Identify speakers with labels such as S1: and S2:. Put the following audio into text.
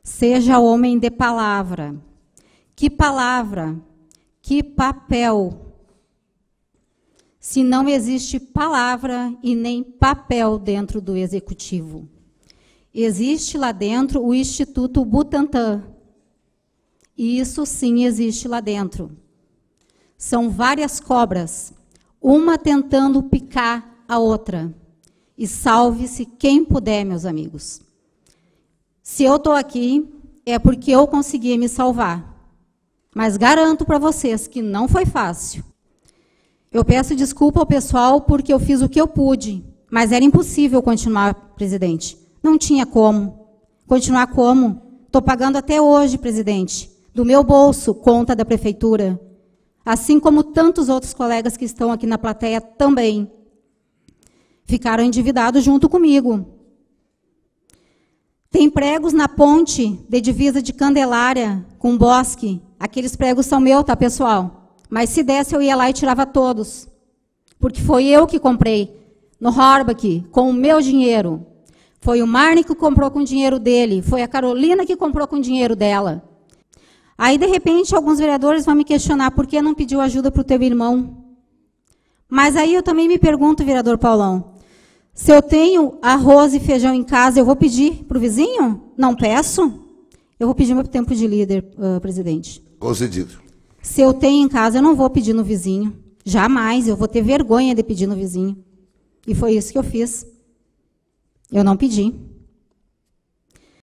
S1: Seja homem de palavra. Que palavra? Que papel? Se não existe palavra e nem papel dentro do executivo. Existe lá dentro o Instituto Butantan. E isso sim existe lá dentro. São várias cobras, uma tentando picar a outra. E salve-se quem puder, meus amigos. Se eu estou aqui, é porque eu consegui me salvar. Mas garanto para vocês que não foi fácil. Eu peço desculpa ao pessoal porque eu fiz o que eu pude, mas era impossível continuar, presidente. Não tinha como. Continuar como? Estou pagando até hoje, presidente, do meu bolso, conta da prefeitura. Assim como tantos outros colegas que estão aqui na plateia também. Ficaram endividados junto comigo. Tem pregos na ponte de divisa de Candelária com Bosque. Aqueles pregos são meus, tá, pessoal? Mas se desse, eu ia lá e tirava todos. Porque foi eu que comprei no Horbach, com o meu dinheiro. Foi o Marne que comprou com o dinheiro dele. Foi a Carolina que comprou com o dinheiro dela. Aí, de repente, alguns vereadores vão me questionar por que não pediu ajuda para o teu irmão. Mas aí eu também me pergunto, vereador Paulão, se eu tenho arroz e feijão em casa, eu vou pedir para o vizinho? Não peço? Eu vou pedir meu tempo de líder, presidente.
S2: Concedido.
S1: Se eu tenho em casa, eu não vou pedir no vizinho. Jamais, eu vou ter vergonha de pedir no vizinho. E foi isso que eu fiz. Eu não pedi.